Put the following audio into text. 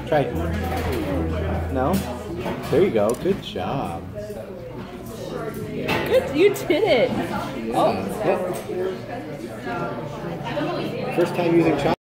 Try. No? There you go. Good job. Good, you did it. Oh. Yep. First time using chocolate.